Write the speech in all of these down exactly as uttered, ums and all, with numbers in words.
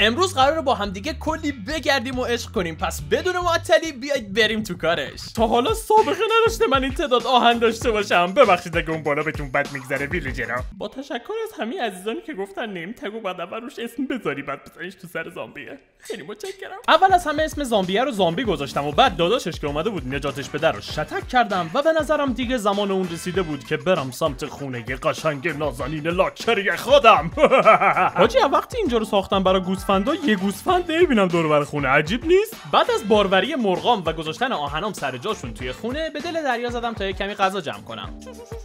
امروز قراره با همدیگه کلی بگردیم و عشق کنیم، پس بدون معطلی بیایید بریم تو کارش. تا حالا سابقه نداشته من این تعداد آهن داشته باشم، ببخشید اگه اون بالا بهتون بد میگذره ویلیجرها. با تشکر از همه عزیزانی که گفتن نیم تگو بعد اول روش اسم بذاری بعد بزنیش تو سر زامبیه. خیلی متشکرم. اول از همه اسم زامبیه رو زامبی گذاشتم و بعد داداشش که اومده بود نجاتش بده رو شتک کردم و به نظرم دیگه زمان اون رسیده بود که برم سمت خونه قشنگ نازنین لاکچری خودم. حاجی وقتی اینجا رو ساختم برای گوسفندا یه گوسفند نمیبینم دور بر خونه، عجیب نیست؟ بعد از باروری مرغام و گذاشتن آهنام سر جاشون توی خونه به دل دریا زدم تا یه کمی غذا جمع کنم.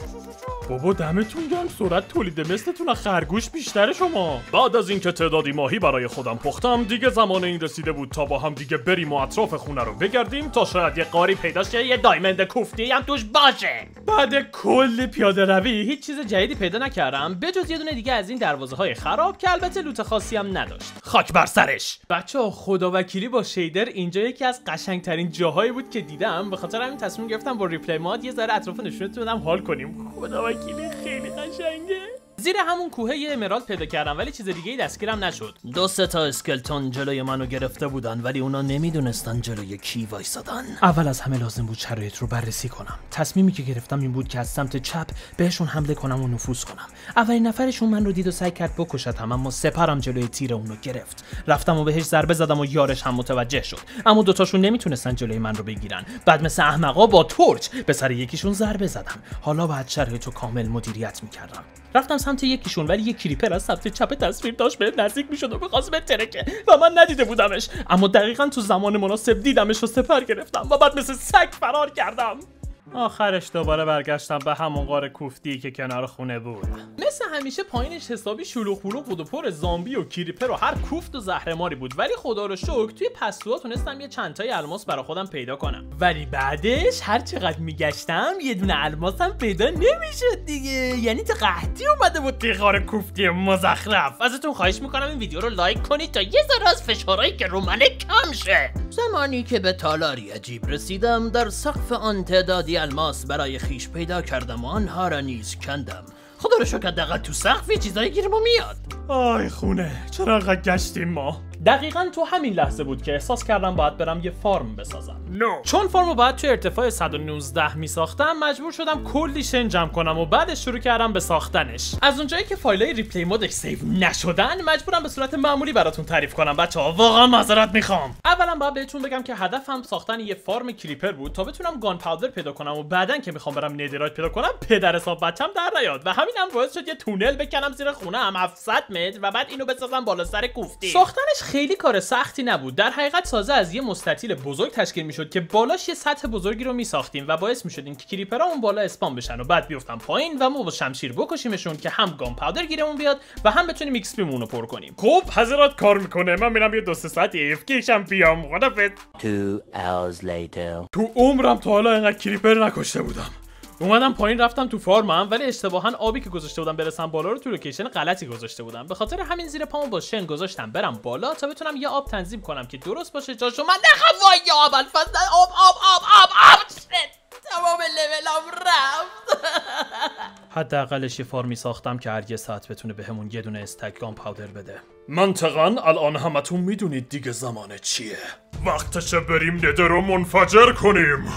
بابا دمتون گرم، سرعت تولید مثلتون از خرگوش بیشتره شما. بعد از اینکه تعدادی ماهی برای خودم پختم دیگه زمان این رسیده بود تا با هم دیگه بریم و اطراف خونه رو بگردیم تا شاید یه قاری پیدا شه یه دایمند کوفتی هم توش باشه. بعد کل پیاده روی هیچ چیز جدیدی پیدا نکردم بجز یه دونه دیگه از این دروازه های خراب که البته لوت خاصی هم نداشت. خاک بر سرش. بچه‌ها خداوکیلی با شیدر اینجا یکی از قشنگترین جاهایی بود که دیدم، به خاطر همین تصمیم گرفتم با ریپلی مود یه ذره اطراف نشونتون بدم حال کنیم. خداوکیلی خیلی قشنگه. زیر همون کوه یه امرالد پیدا کردم ولی چیز دیگه ای دستگیرم نشد. دو سه تا اسکلتون جلوی منو گرفته بودن ولی اونا نمیدونستن جلوی کی وایسادن. اول از همه لازم بود شرایط رو بررسی کنم. تصمیمی که گرفتم این بود که از سمت چپ بهشون حمله کنم و نفوذ کنم. اولین نفرشون من رو دید و سعی کرد بکشتم اما سپرم جلوی تیر اون رو گرفت. رفتم و بهش ضربه زدم و یارش هم متوجه شد. اما دوتاشون نمیتونستن جلوی من رو بگیرن. بعد مثل احمقا با تورچ به سر یکیشون ضربه زدم. حالا بعد شرایط رو کامل مدیریت میکردم. رفتم سمت یکیشون ولی یک کریپر از سمت چپ تصویر داشت به نزدیک میشد و می‌خواست بترکه و من ندیده بودمش، اما دقیقاً تو زمان مناسب دیدمش و سپر گرفتم و بعد مثل سگ فرار کردم. آخرش دوباره برگشتم به همون غار کوفتی که کنار خونه بود. مثل همیشه پایینش حسابی شلوغ پلوغ بود و پر زامبی و کریپر و هر کوفت و زهرماری بود، ولی خدا رو شکر توی پستوها تونستم یه چند تای الماس برا خودم پیدا کنم. ولی بعدش هر چقدر میگشتم یه دونه الماسم پیدا نمیشد دیگه. یعنی تا قحطی اومده بود توی غار کوفتی مزخرف. ازتون خواهش میکنم این ویدیو رو لایک کنید تا یه ذره از فشارهایی که رو منه کم شه. زمانی که به تالاری عجیب رسیدم در سقف آن تعدادی الماس برای خیش پیدا کردم و آنها را نیز کندم. خدا رو شکر دقیقا تو سقفی چیزایی گیرمو میاد. آی خونه چرا انقدر گشتیم ما؟ دقیقاً تو همین لحظه بود که احساس کردم باید برم یه فارم بسازم. no. چون فارمو باید توی ارتفاع صد و نوزده می ساختم مجبور شدم کلی شن جمع کنم و بعدش شروع کردم به ساختنش. از اونجایی که فایلای ریپلی مودش سیو نشدن مجبورم به صورت معمولی براتون تعریف کنم. بچه‌ها واقعا معذرت میخوام. اولا باید بهتون بگم که هدفم ساختن یه فارم کریپر بود تا بتونم گان پاودر پیدا کنم و بعدن که میخوام برم ندرایت پیدا کنم پدر حساب بچم در نیاد و همینم باعث شد یه تونل بکنم زیر خونه هم هفتصد متر و بعد اینو بسازم بالا سر کوفتی. ساختنش خیلی کار سختی نبود. در حقیقت سازه از یه مستطیل بزرگ تشکیل میشد که بالاش یه سطح بزرگی رو میساختیم و باعث میشدیم که کریپرها اون بالا اسپام بشن و بعد بیفتن پایین و ما با شمشیر بکشیمشون که هم گان پاودر گیرمون بیاد و هم بتونیم ایکس پیمون رو پر کنیم. خب حضرات کار میکنه. من میرم یه دو سه ساعت اف کیشم بیام. خدافظ. two hours later. تو عمرم تا حالا اینقدر کریپر نکشته بودم. اومدم پایین رفتم تو فارمم ولی اشتباها آبی که گذاشته بودم برسم بالا رو تو لوکیشن غلطی گذاشته بودم. به خاطر همین زیر پامو با شن گذاشتم برم بالا تا بتونم یه آب تنظیم کنم که درست باشه جاشو من نخوام. وای آب الفاظ آب آب آب آب آب تمام لولام رفت. حداقلش یه فارمی ساختم که هر یه ساعت بتونه بهمون یه دونه استک گان پاودر بده. منطقاً الان همتون میدونید دیگه زمانه چیه. وقتشه بریم ندر رو منفجر کنیم.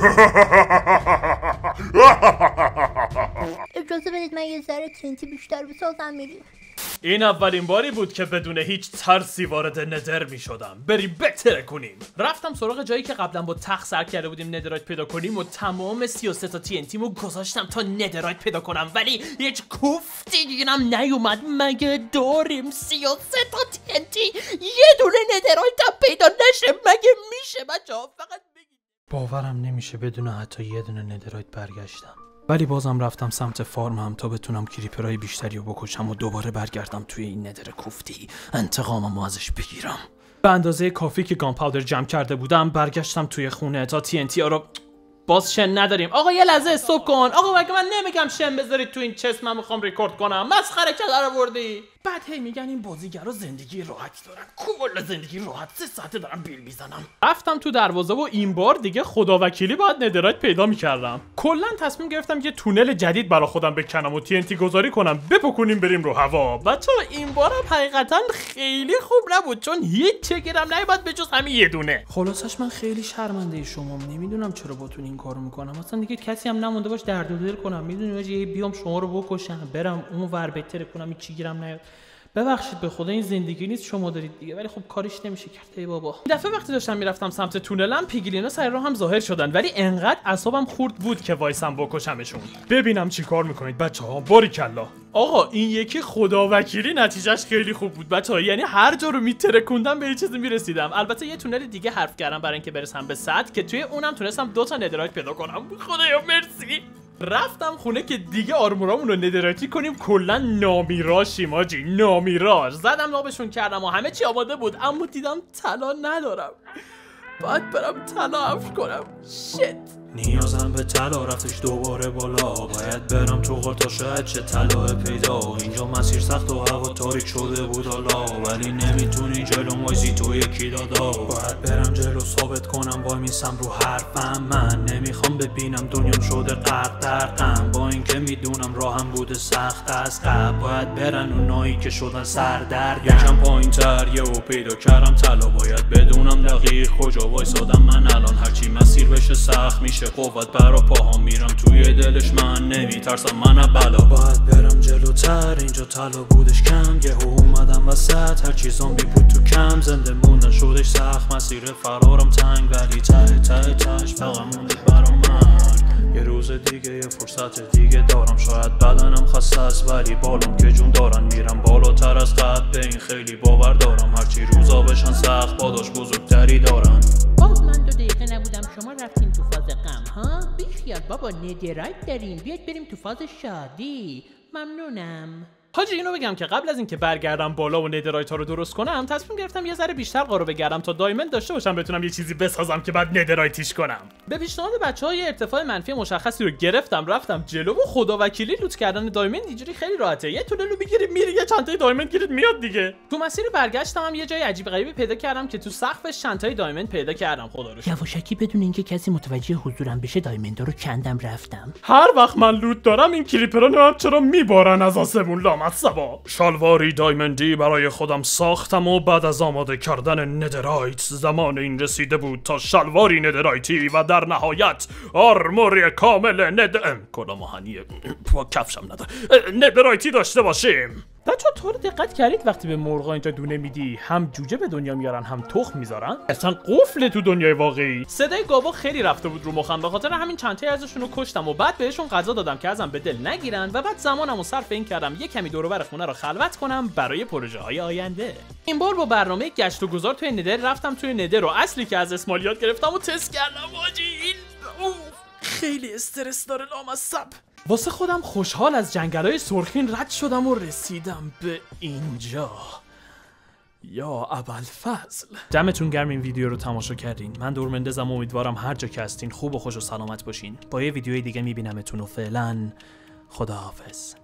اجازه بدید من یه ذره تینتی بیشتر بسازم میریم. این اولین باری بود که بدون هیچ ترسی وارد ندر می شدم. بریم بتره کنیم. رفتم سراغ جایی که قبلا با تخت سر کرده بودیم ندرایت پیدا کنیم و تمام سی و سه تا تی ان تیمو گذاشتم تا ندرایت پیدا کنم ولی هیچ کوفتی دیگرم نیومد. مگه داریم سی و سه تا تی ان تی یه دونه ندرایت هم پیدا نشه؟ مگه میشه بچه‌ها؟ فقط بگید. باورم نمیشه بدون حتی یه دونه ندرایت برگشتم. ولی بازم رفتم سمت فارمم تا بتونم کریپرهای بیشتری رو بکشم و دوباره برگردم توی این ندر کوفتی انتقاممو ازش بگیرم. به اندازه کافی که گان پاودر جمع کرده بودم برگشتم توی خونه تا تی ان تی ها رو. باز شن نداریم. آقا یه لحظه استاپ کن. آقا مگه من نمیگم شن بذارید تو این چست؟ من میخوام ریکورد کنم. مسخره چه در آوردی؟ بعد هی میگن این بازیگرا زندگی راحتی دارن، کل زندگی راحت، سه ساعته دارم بیل میزنم. رفتم تو دروازه و این بار دیگه خداوکیلی باید ندرایت پیدا میکردم. کلا تصمیم گرفتم یه تونل جدید برا خودم بکنم و تی ان تی گذاری کنم بپکنیم بریم رو هوا. بچه‌ها این بارم حقیقتا خیلی خوب نبود چون هیچ چگرم نیومد به جز همین یه دونه. خلاصش من خیلی شرمنده شمام، نمیدونم چرا باتون این کارو میکنم. اصلا دیگه کسی هم نمونده باش درد و دل کنم. میدونی یه بیام شما رو بکشم برم اون ور بهتره کنم این چی گیرم نیاد. ببخشید به خدا این زندگی نیست شما دارید دیگه، ولی خب کارش نمیشه کرد. ای بابا این دفعه وقتی داشتم میرفتم سمت تونلم پیگلینا سر راه هم ظاهر شدن، ولی انقدر اعصابم خورد بود که وایسم بکشمشون. ببینم چیکار میکنید بچه‌ها. باریکلا آقا این یکی خداوکیلی نتیجهش خیلی خوب بود بچه‌ها، یعنی هر جا رو میترکوندم به یه چیزی میرسیدم. البته یه تونل دیگه حرف کردم برای اینکه برسم به سطح که توی اونم تونستم دو تا ندرایت پیدا کنم. خدایا مرسی. رفتم خونه که دیگه آرمورامون رو ندراتی کنیم. کلا نامیراشیم آجی، نامیراش. زدم نابشون کردم و همه چی آماده بود، اما دیدم طلا ندارم. باید برم طلا افش کنم. شت نیازم به طلا رفتش دوباره بالا، باید برم تو غار تا شاید چه طلا پیدا. اینجا مسیر سخت و هوا تاریک شده بود حالا، ولی نمیتونی جلو وایسی تو یکی دادا. باید برم جلو ثابت کنم وای میسم رو حرفم. من نمیخوام ببینم دنیام شده غرق در غم، با اینکه میدونم راهم بوده سخت از قبل. باید برن اونایی که شدن سردرد یکم پایین تر یهو پیدا کردم طلا. باید بدونم دقیق کجا وایسادم من الان، هرچی مسیر بشه سخت میشه قوت برا پاهم. میرم توی دلش من نمیترسم من بلا. باید برم جلوتر اینجا طلا بودش کم، یهو اومدم وسط هرچی زامبی بود تو کم. زنده موندن شدش سخت مسیر فرارم تنگ، ولی ته ته تهش فقط مونده برام مرگ. یه روز دیگه یه فرصت دیگه دارم، شاید بدنم خسته است ولی بالام که جون دارن. میرم بالاتر از قد به این خیلی باور دارم، هرچی روزا بشن سخت پاداش بزرگتری دارن. باز من دو دقیقه نبودم شما رفتین تو فاز غم ها؟ بیخیال بابا ندرایت داریم، بیاید بریم تو فاز شادی. ممنونم. حاجی اینو بگم که قبل از اینکه برگردم بالا و ندرایت ها رو درست کنم تصمیم گرفتم یه ذره بیشتر قارو بگردم تا دایموند داشته باشم بتونم یه چیزی بسازم که بعد ندرایتیش کنم. به پیشنهاد بچه‌ها یه ارتفاع منفی مشخصی رو گرفتم رفتم جلو و خداوکیلی لوت کردن دایموند اینجوری خیلی راحته. یه تونل رو میگیری میری یه چنتای دایموند گیرت میاد دیگه. تو مسیر برگشتم هم یه جای عجیب غریبی پیدا کردم که تو سقفش چنتای دایموند پیدا کردم. خدا رو شکر یواشکی بدون اینکه کسی متوجه حضورم بشه دایموندا رو کندم رفتم. هر وقت من لوت دارم این کریپرها نمیدونم چرا میبارن از آسمون لامصبا. شلواری دایموندی برای خودم ساختم و بعد از آماده کردن ندرایت زمان این رسیده بود تا شلواری ندرایتی و در نهایت آرموری کامل ند کلا ماهنی کفشم نداره ندرایتی داشته باشیم. بچه ها تو رو دقت کردید وقتی به مرغا اینجا دونه میدی هم جوجه به دنیا میارن هم تخم میذارن؟ اصلا قفل تو دنیای واقعی. صدای گاوا خیلی رفته بود رو مخم، به خاطر همین چند تا ازشون رو کشتم و بعد بهشون غذا دادم که ازم به دل نگیرن و بعد زمانمو صرف این کردم یه کمی دور و بر خونه رو خلوت کنم برای پروژه های آینده. این بار با برنامه گشت و گذار توی ندر رفتم توی ندر رو اصلی که از اسمالیات گرفتم و تست کردم. واجی این خیلی استرس داره لامصب. واسه خودم خوشحال از جنگل‌های سرخین رد شدم و رسیدم به اینجا. یا ابوالفضل. دمتون گرم این ویدیو رو تماشا کردین. من دورمندزم، امیدوارم هر جا که هستین خوب و خوش و سلامت باشین. با یه ویدیوی دیگه میبینمتون و فعلا خداحافظ.